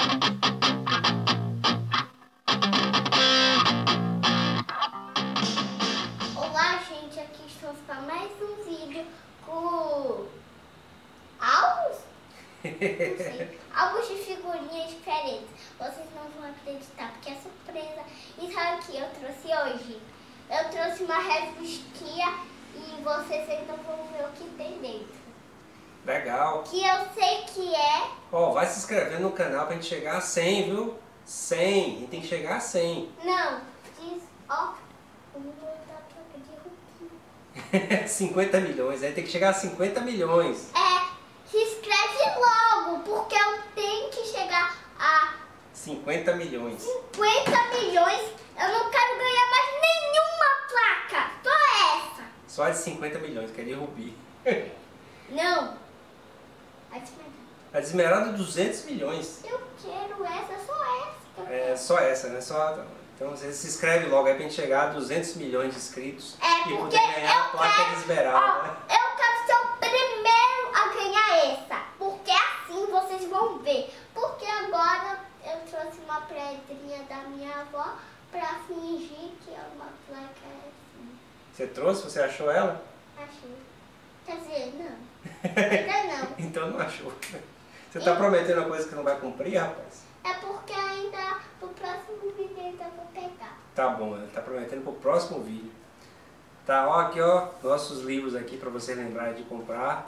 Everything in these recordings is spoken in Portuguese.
Olá, gente, aqui estamos para mais um vídeo com álbuns? Não sei, álbuns de figurinhas diferentes. Vocês não vão acreditar porque é surpresa. E sabe o que eu trouxe hoje? Eu trouxe uma revistinha e vocês ainda vão ver o que tem dentro. Legal. Que eu sei que é... Ó, vai se inscrevendo no canal pra gente chegar a 100, viu? 100, a gente tem que chegar a 100. Não, diz, ó, o número da placa de roupinha. 50 milhões, aí tem que chegar a 50 milhões. É, se inscreve logo, porque eu tenho que chegar a 50 milhões. 50 milhões. Eu não quero ganhar mais nenhuma placa, só essa. Só de 50 milhões, que é de Rubi. Não. A Esmeralda. A de Esmeralda 200 milhões. Eu quero essa, só essa. Que eu É quero. só essa, né? Então você se inscreve logo aí pra gente chegar a 200 milhões de inscritos É, e porque poder ganhar a eu placa quero, de Esmeralda, né? ó, eu quero ser o primeiro a ganhar essa, porque assim vocês vão ver. Porque agora eu trouxe uma pedrinha da minha avó pra fingir que é uma placa assim. Você trouxe? Você achou ela? Achei. Quer dizer, não. Ainda não. Então não achou. Você tá prometendo uma coisa que não vai cumprir, rapaz? É porque ainda no próximo vídeo ainda vou pegar. Tá bom, ele tá prometendo pro próximo vídeo. Tá, ó, aqui ó, nossos livros aqui pra você lembrar de comprar.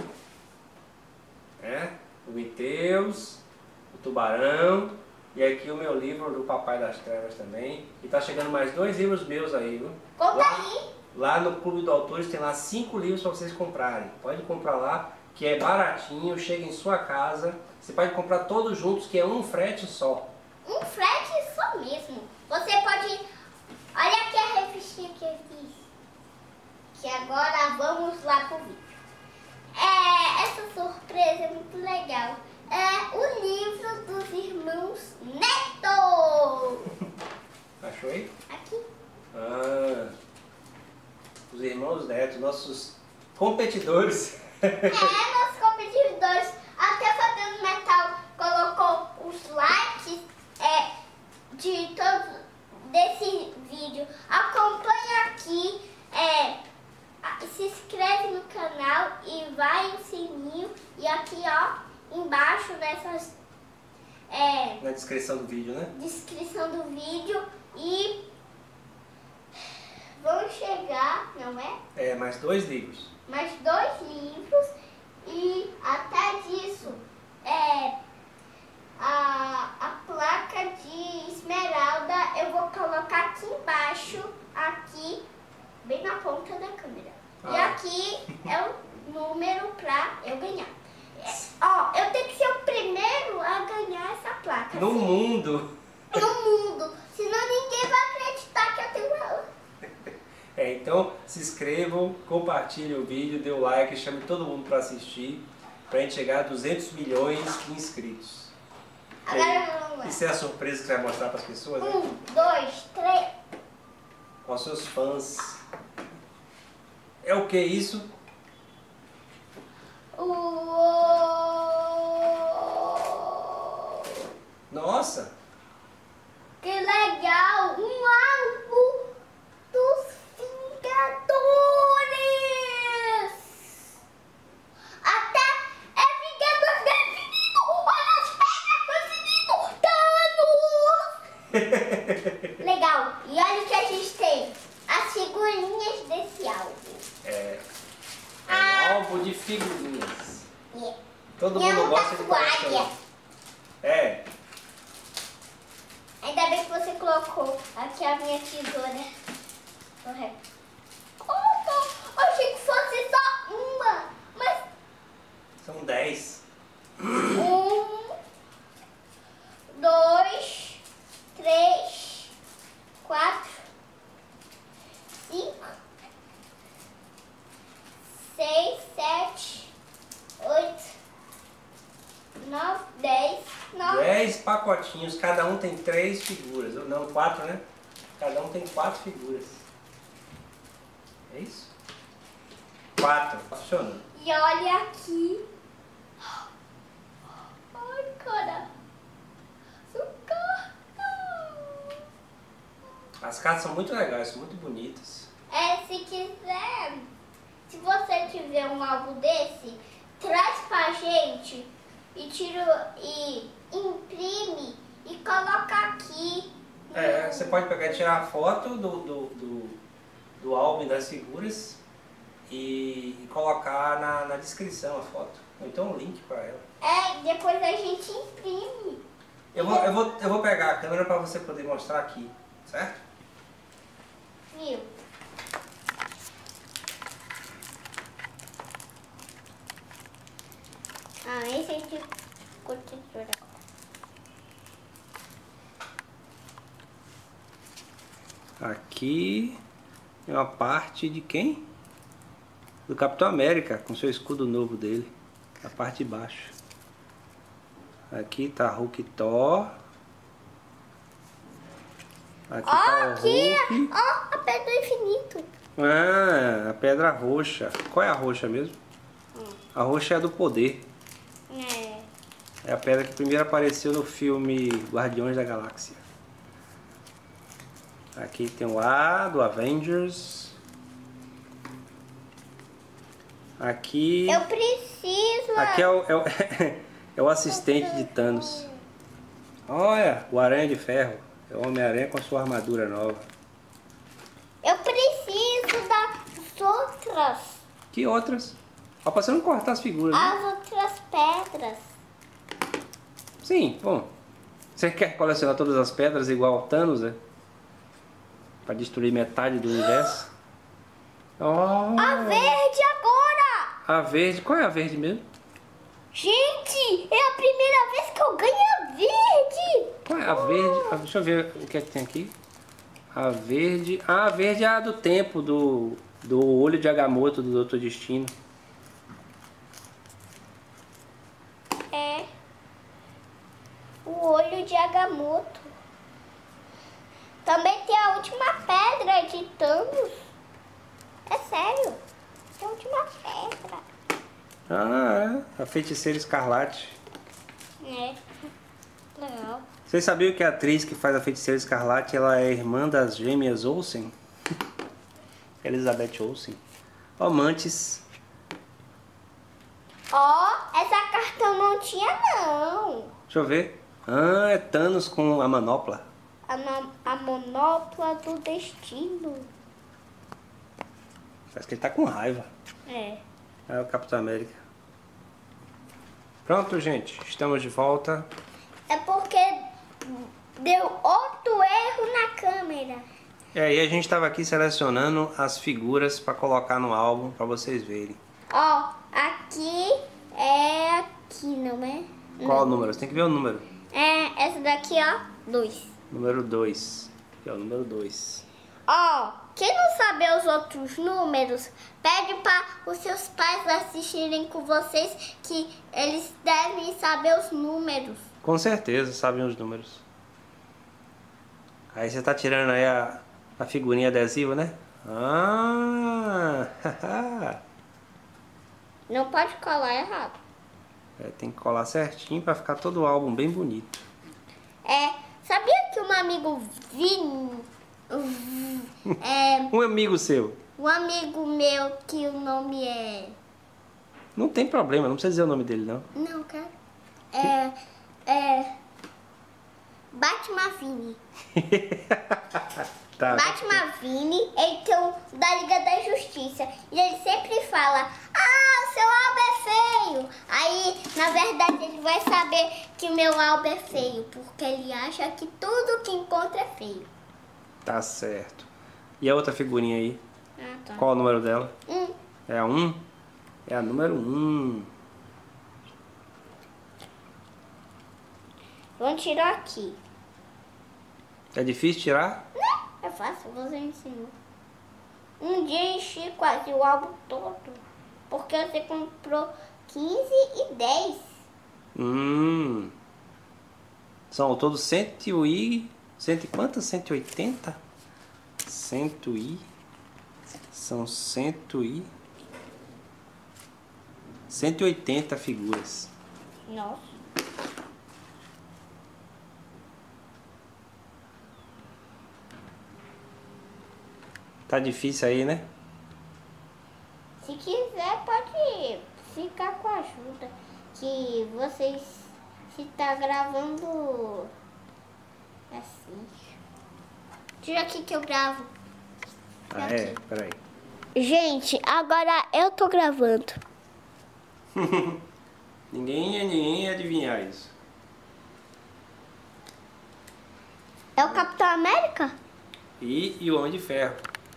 É, o Miteus, o Tubarão e aqui o meu livro do Papai das Trevas também. E tá chegando mais 2 livros meus aí, viu? Conta aí. Lá no Clube do Autores tem lá 5 livros para vocês comprarem. Pode comprar lá, que é baratinho, chega em sua casa. Você pode comprar todos juntos, que é um frete só. Um frete só mesmo. Você pode... Olha aqui a revistinha que eu fiz. Que agora vamos lá pro vídeo. Essa surpresa é muito legal. É o livro dos irmãos Neto. Achou aí? Aqui. Ah, os irmãos Neto, nossos competidores. Nossos competidores, até Fazendo Metal colocou os likes de todo desse vídeo. Acompanha aqui, se inscreve no canal e vai o sininho. E aqui ó, embaixo nessas Na descrição do vídeo, né? descrição do vídeo. E vão chegar, não é? É, mais 2 livros. Mais 2 livros e até disso a placa de Esmeralda eu vou colocar aqui embaixo, aqui bem na ponta da câmera. E aqui é o número pra eu ganhar. Ó, eu tenho que ser o primeiro a ganhar essa placa. No mundo. No mundo. Senão ninguém vai acreditar que eu tenho uma... Então se inscrevam, compartilhem o vídeo, dê o like, chame todo mundo para assistir, pra gente chegar a 200 milhões de inscritos. Agora vamos lá. Isso é a surpresa que você vai mostrar para as pessoas, né? 1, 2, 3. Aos seus fãs. É o que isso? Nossa! Que legal! Um álbum dos Vingadores! Até é Vingadores definido! Olha as pernas do Thanos! Legal! E olha o que a gente tem. As figurinhas desse álbum. É um álbum de figurinhas. Todo Minha mundo gosta de tatuagem. colecionar. É. Ainda bem que você colocou aqui a minha tesoura. Correto. Eu achei que fosse só uma. Mas São 10. 1, 2, 3, 4, 5, 6, 7, 8, 9, 10, 9. 10 pacotinhos, cada um tem 3 figuras. Não, 4, né? Cada um tem 4 figuras. É isso? 4. Funcionando. E olha aqui. Ai, cara. As cartas são muito legais, são muito bonitas. Se quiser, se você tiver um álbum desse, traz pra gente e imprime e coloca aqui. Você pode pegar e tirar a foto do álbum das figuras e colocar na descrição a foto. Ou então um link para ela. Depois a gente imprime. Eu vou pegar a câmera para você poder mostrar aqui, certo? Viu? Esse é de cotetura. Aqui é uma parte de quem? Do Capitão América, com seu escudo novo dele. A parte de baixo. Aqui tá Hulk Thor. Aqui tá o Hulk. Ó, a pedra do infinito. Ah, a pedra roxa. Qual é a roxa mesmo? A roxa é a do poder. É a pedra que primeiro apareceu no filme Guardiões da Galáxia. Aqui tem o A do Avengers. Aqui... Eu preciso... Aqui é o assistente de Thanos. Olha, o Aranha de Ferro. É o Homem-Aranha com a sua armadura nova. Eu preciso das outras. Que outras? Ó, pra você não cortar as figuras. Né? As outras pedras. Sim, bom. Você quer colecionar todas as pedras igual ao Thanos, né? Pra destruir metade do universo? Oh, A verde agora! a verde. Qual é a verde mesmo? Gente, é a primeira vez que eu ganho a verde! Qual é a verde? Ah, deixa eu ver o que é que tem aqui. A verde... Ah, a verde é a do tempo, do olho de Agamotto, do Doutor Destino. O olho de Agamotto. Também tem a última pedra de Thanos. É sério. Tem a última pedra. Ah, é. A Feiticeira Escarlate. Legal. Vocês sabiam que a atriz que faz a Feiticeira Escarlate, ela é irmã das gêmeas Olsen? Elizabeth Olsen. Ó, Mantis. Essa carta eu não tinha não. Deixa eu ver. Ah, é Thanos com a manopla. A manopla do destino. Parece que ele tá com raiva. É o Capitão América. Pronto, gente. Estamos de volta. É porque deu outro erro na câmera. E aí a gente estava aqui selecionando as figuras para colocar no álbum para vocês verem. Aqui é aqui, não é? Qual o número? Você tem que ver o número. Essa daqui, 2. Número 2. Aqui é o número 2. Quem não sabe os outros números, pede para os seus pais assistirem com vocês, que eles devem saber os números. Com certeza, sabem os números. Aí você tá tirando aí a figurinha adesiva, né? Não pode colar errado. Tem que colar certinho para ficar todo o álbum bem bonito. Sabia que um amigo Um amigo seu. um amigo meu que o nome é... Não tem problema, não precisa dizer o nome dele, não. Não, cara. Batman Vini. Tá. Batman Vini, ele tem da Liga da Justiça. E ele sempre fala, o seu álbum é feio. Aí, na verdade, ele vai saber que o meu álbum é feio, porque ele acha que tudo que encontra é feio. Tá certo. E a outra figurinha aí? Tá. Qual o número dela? 1. É a 1? É a número 1. Vamos tirar aqui. É difícil tirar? É fácil, você ensinou. Um dia enchi quase o álbum todo. Porque você comprou 15 e 10. São todos 100 e... quantas? 180? 100 e... São 180 figuras. Nossa. Tá difícil aí, né? Se quiser, pode ficar com a ajuda. Que vocês, se tá gravando assim. Tira aqui que eu gravo. Tira Ah, é? aqui. Peraí. Gente, agora eu tô gravando. Ninguém ia adivinhar isso. É o Capitão América? E o Homem de Ferro.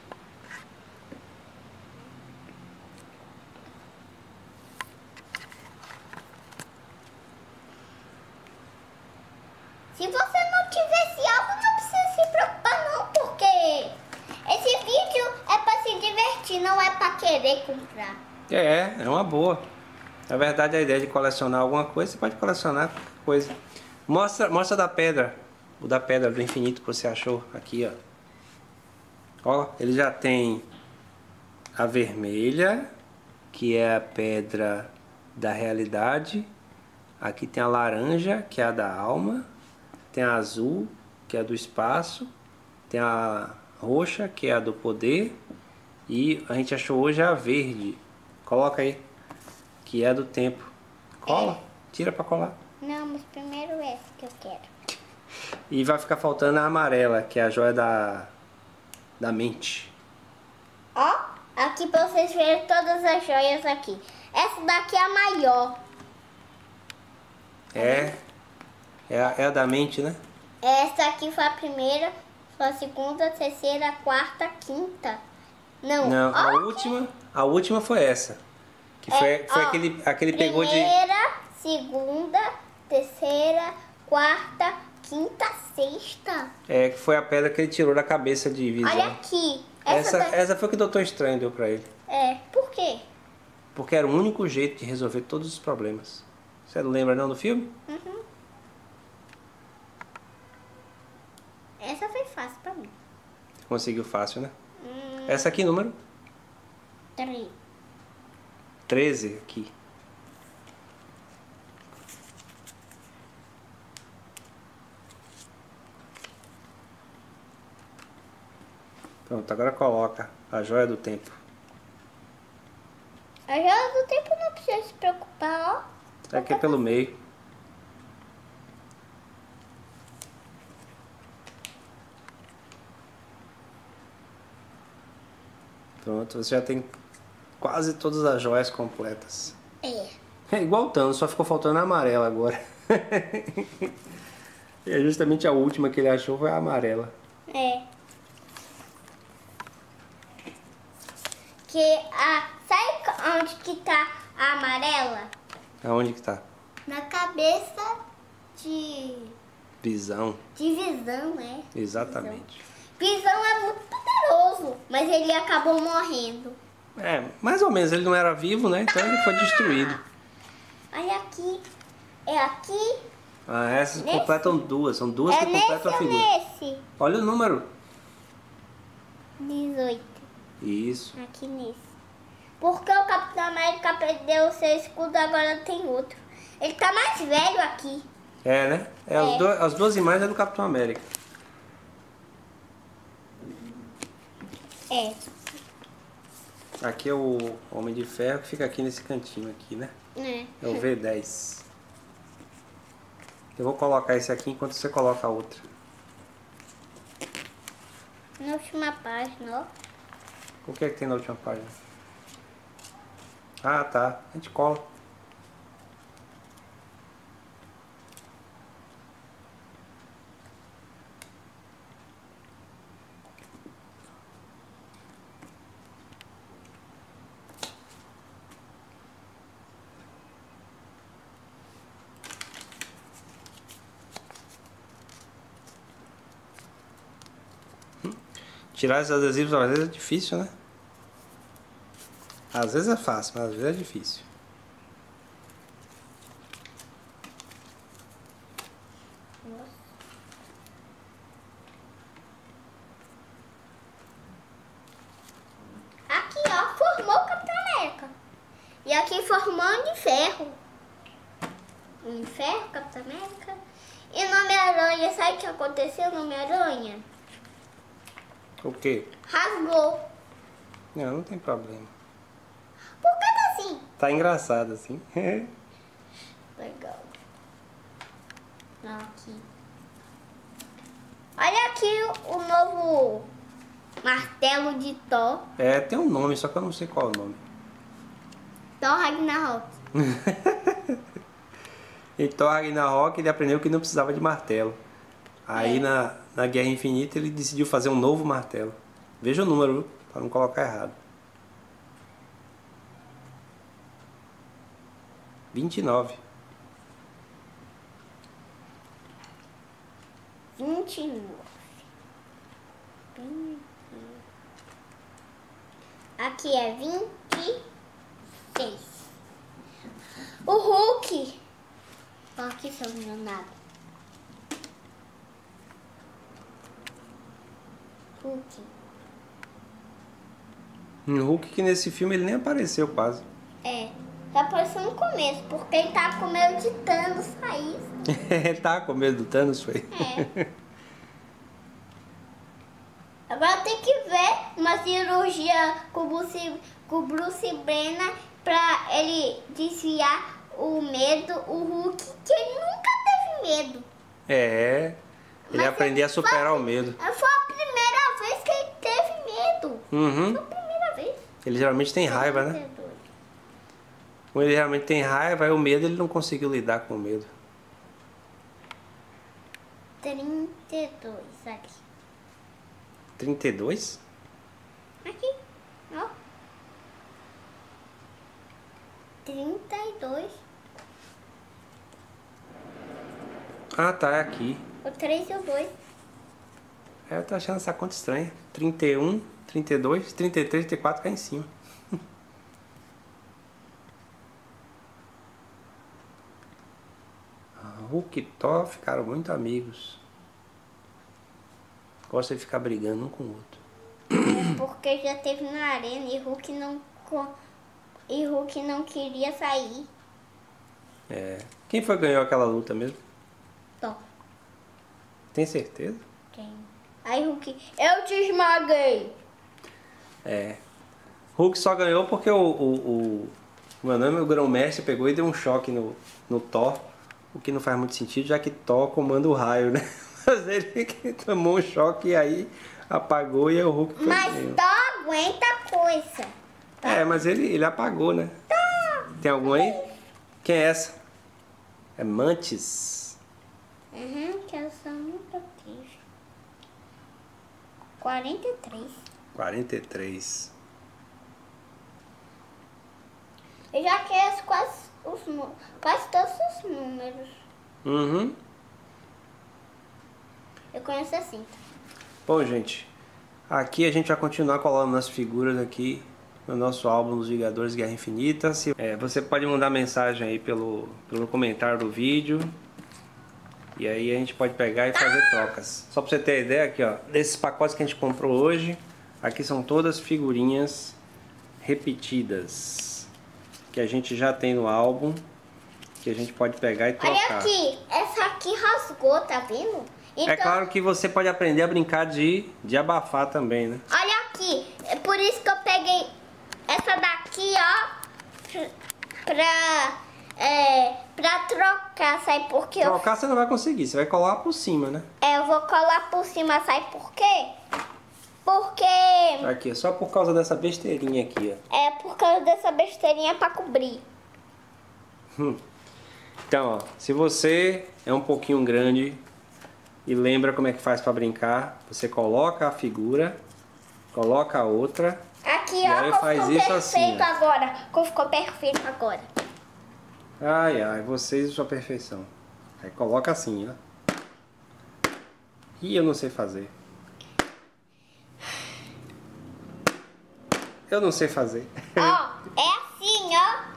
Se você não tivesse algo, não precisa se preocupar não, porque esse vídeo é pra se divertir, não é pra querer comprar. É uma boa. Na verdade, a ideia de colecionar alguma coisa, você pode colecionar qualquer coisa. Mostra da pedra. O da pedra do infinito que você achou aqui, ó. Ó, ele já tem a vermelha, que é a pedra da realidade. Aqui tem a laranja, que é a da alma. Tem a azul, que é a do espaço. Tem a roxa, que é a do poder. E a gente achou hoje a verde. Coloca aí. Que é a do tempo. Cola. Tira pra colar. Não, mas primeiro essa que eu quero. E vai ficar faltando a amarela, que é a joia da mente. Ó, aqui pra vocês verem todas as joias aqui. Essa daqui é a maior. É a da mente, né? Essa aqui foi a primeira, foi a segunda, a terceira, a quarta, a quinta. Não, Não, ó, a última foi essa. Que foi ó, aquele pegou de... primeira, segunda, terceira, quarta, quinta, sexta. Que foi a pedra que ele tirou da cabeça de Visão. Olha aqui. Essa foi que o Doutor Estranho deu pra ele. Por quê? Porque era o único jeito de resolver todos os problemas. Você não lembra não do filme? Uhum. Essa foi fácil pra mim. Conseguiu fácil, né? Essa aqui, número 3. 13 aqui. Pronto, agora coloca a joia do tempo. A joia do tempo não precisa se preocupar, ó. Aqui é pelo meio. Pronto, você já tem quase todas as joias completas. É igual o Thanos, só ficou faltando a amarela agora. E é justamente a última que ele achou foi a amarela. Sabe onde que tá a amarela? Aonde que tá? Na cabeça de Visão. Visão, Exatamente. Visão é muito poderoso, mas ele acabou morrendo. Mais ou menos, ele não era vivo, né? Então ele foi destruído. Olha aqui. É aqui. Essas Nesse? completam duas. São duas que nesse completam a ou figura. nesse? Olha o número. 18. Isso. Aqui nesse. Porque o Capitão América perdeu o seu escudo, agora tem outro. Ele tá mais velho aqui. Né? As duas imagens é do Capitão América. Aqui é o Homem de Ferro que fica aqui nesse cantinho aqui, né? É o V10. Eu vou colocar esse aqui enquanto você coloca a outra. Na última página, ó. O que é que tem na última página? Ah, tá. A gente cola. Tirar esses adesivos às vezes é difícil, né? Às vezes é fácil, mas às vezes é difícil. Aqui, ó, formou o Capitão América. E aqui formou o Homem de Ferro. Homem de Ferro, Capitão América. E o Homem-Aranha, sabe o que aconteceu no Homem-Aranha? O quê? Rasgou. Não, não tem problema. Por que tá assim? Tá engraçado assim. Legal. Não, aqui. Olha aqui o novo martelo de Thor. É, tem um nome, só que eu não sei qual é o nome. Thor Ragnarok. Em Thor Ragnarok ele aprendeu que não precisava de martelo. Aí na Guerra Infinita ele decidiu fazer um novo martelo. Veja o número, viu? Pra não colocar errado. 29. 29. Aqui é 26. O Hulk. Ó, aqui são nada. Hulk. Um Hulk que nesse filme ele nem apareceu quase. É. Tá aparecendo no começo, porque ele tá com medo de Thanos sair. Ele tava com medo do Thanos, foi? É. Agora tem que ver uma cirurgia com o Bruce Banner pra ele desviar o medo, o Hulk, que ele nunca teve medo. É. Ele aprender a superar o medo. Foi a primeira vez que ele teve medo. Uhum. Foi a primeira vez. Ele geralmente tem raiva, né? Quando ele realmente tem raiva, aí o medo ele não conseguiu lidar com o medo. 32 aqui. 32? Aqui, ó. 32. Ah, tá, é aqui. O 3 e o 2. É, eu tô achando essa conta estranha. 31, 32, 33, 34 cá em cima. Hulk e Thor ficaram muito amigos. Gostam de ficar brigando um com o outro. Porque já teve na arena e Hulk não queria sair. É. Quem foi que ganhou aquela luta mesmo? Thor. Tem certeza? Quem? Aí Hulk, eu te esmaguei. É. Hulk só ganhou porque o Grão-Mestre pegou e deu um choque no Thor. O que não faz muito sentido, já que Thor comanda o raio, né? Mas ele que tomou um choque e aí apagou e o Hulk foi. Mas Thor aguenta a coisa. É, mas ele apagou, né? Tem algum aí? Quem é essa? É Mantis. Que eu só nunca tive. 43. 43. Eu já conheço quase todos os números. Uhum. Eu conheço assim. Bom, gente, aqui a gente vai continuar colando nas figuras aqui no nosso álbum dos Vingadores Guerra Infinita. Você pode mandar mensagem aí pelo comentário do vídeo. E aí a gente pode pegar e fazer trocas. Só pra você ter ideia aqui, ó, desses pacotes que a gente comprou hoje, aqui são todas figurinhas repetidas que a gente já tem no álbum, que a gente pode pegar e trocar. Olha aqui, essa aqui rasgou, tá vendo? Então, é claro que você pode aprender a brincar de abafar também, né? olha aqui, é por isso que eu peguei essa daqui, ó, pra trocar, sabe por quê? Trocar você não vai conseguir, você vai colar por cima, né? Eu vou colar por cima, sabe por quê? Porque Aqui, é só por causa dessa besteirinha aqui, ó. é por causa dessa besteirinha pra cobrir. Então, ó, se você é um pouquinho grande e lembra como é que faz pra brincar, você coloca a figura, coloca a outra. Aqui, E ó, aí como faz ficou isso perfeito assim, ó. agora. Como ficou perfeito agora. Ai, ai, vocês e sua perfeição. Aí coloca assim, ó. Ih, eu não sei fazer. Eu não sei fazer. Ó, é assim, ó.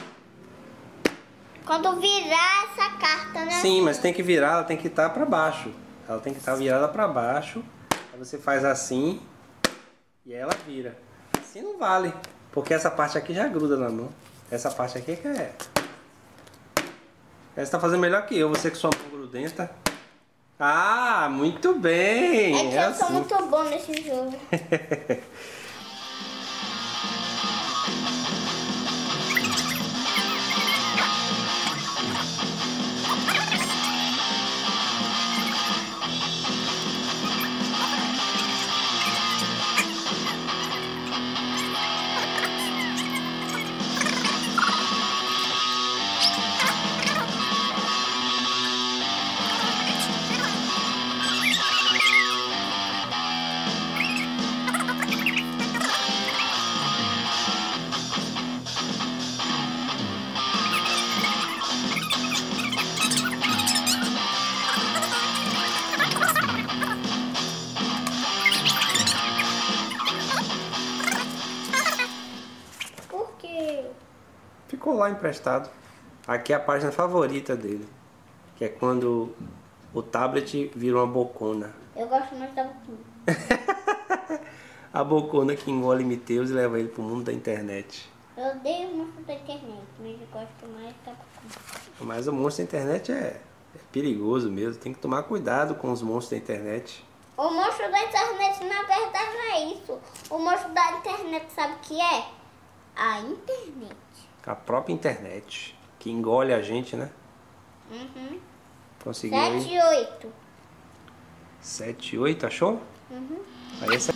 Quando virar essa carta, né? Sim, mas tem que virar, ela tem que estar pra baixo. Ela tem que estar virada pra baixo. Aí você faz assim e aí ela vira. Assim não vale, porque essa parte aqui já gruda na mão. Essa parte aqui que é. Você tá fazendo melhor que eu, você com sua mão grudenta. Ah, muito bem! É que eu sou assim. muito bom nesse jogo. Por quê? Ficou lá emprestado. Aqui é a página favorita dele. Que é quando o tablet vira uma bocona. Eu gosto mais da boquinha. A bocona que engole Mitheus e leva ele pro mundo da internet. Eu odeio o monstro da internet, mas eu gosto mais da boquinha. Mas o monstro da internet é perigoso mesmo. Tem que tomar cuidado com os monstros da internet. O monstro da internet, na verdade, não é isso. O monstro da internet, sabe o que é? A internet. A própria internet. Que engole a gente, né? Uhum. Conseguiu aí? 7 e 8. 7, 8, achou? Uhum. Aí essa...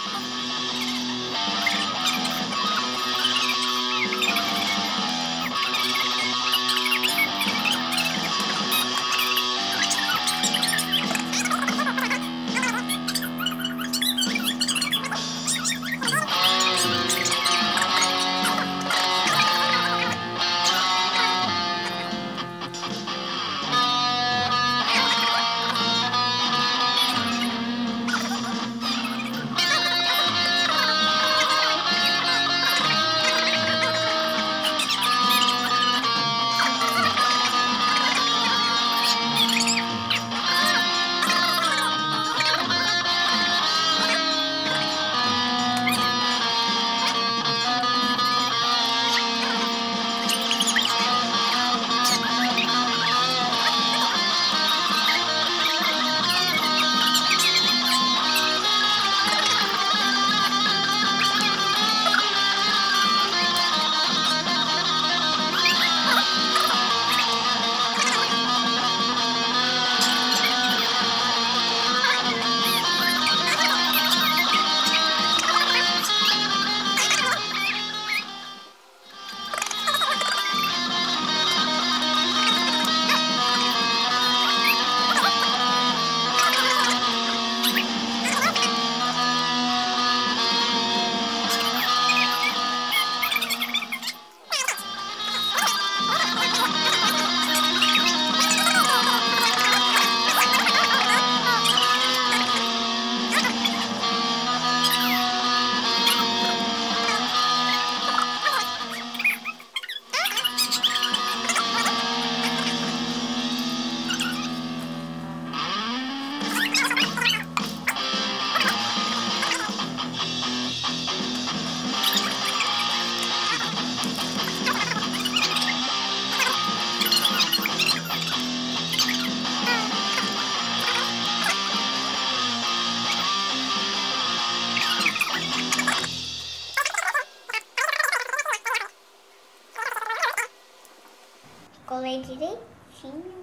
Colei direitinho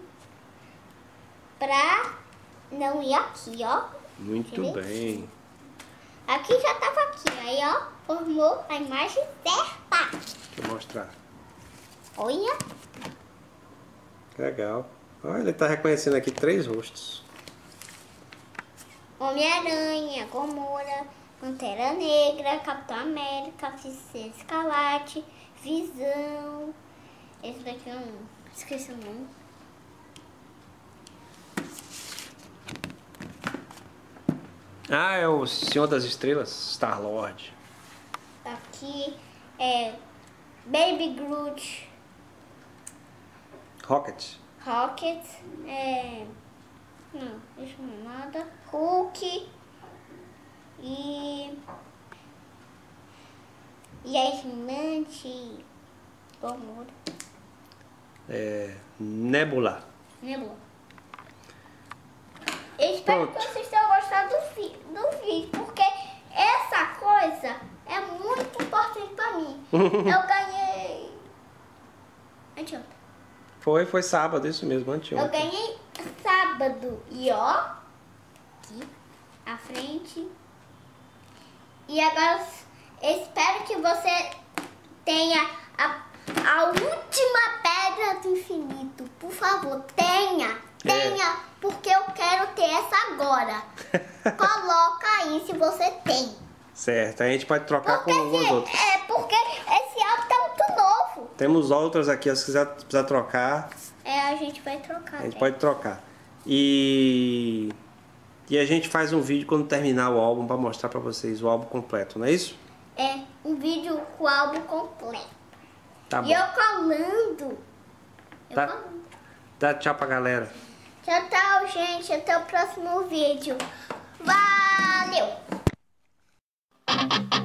pra não ir aqui, ó. Muito Direitinho. bem. Aqui já tava aqui, aí ó, formou a imagem certa. Deixa eu mostrar. Olha. Legal. Olha, ele tá reconhecendo aqui 3 rostos. Homem-Aranha, Gamora, Pantera Negra, Capitão América, Feiticeiro Escarlate, Visão. Esse daqui eu não esqueci o nome. Ah, é o Senhor das Estrelas, Star-Lord. Aqui é Baby Groot, Rocket. Rocket, não, isso não é nada. Hulk e a gigante Gamora. Nebula. Nebula. espero Pronto. que vocês tenham gostado do vídeo, porque essa coisa é muito importante pra mim. Eu ganhei... Anteontem. Foi sábado, isso mesmo, Eu anteontem. ganhei sábado. E ó, aqui, à frente. E agora eu espero que você tenha a última pedra do infinito. Por favor, tenha. Tenha, porque eu quero ter essa agora. Coloca aí se você tem. Certo, a gente pode trocar com algumas outras. É porque esse álbum tá muito novo. Temos outras aqui, se precisar trocar, A gente vai trocar. a gente pode trocar. E a gente faz um vídeo quando terminar o álbum para mostrar para vocês o álbum completo, não é isso? É um vídeo com o álbum completo. Tá bom. E eu colando. Tá. Dá tchau pra galera. Tchau, tchau, gente. Até o próximo vídeo. Valeu!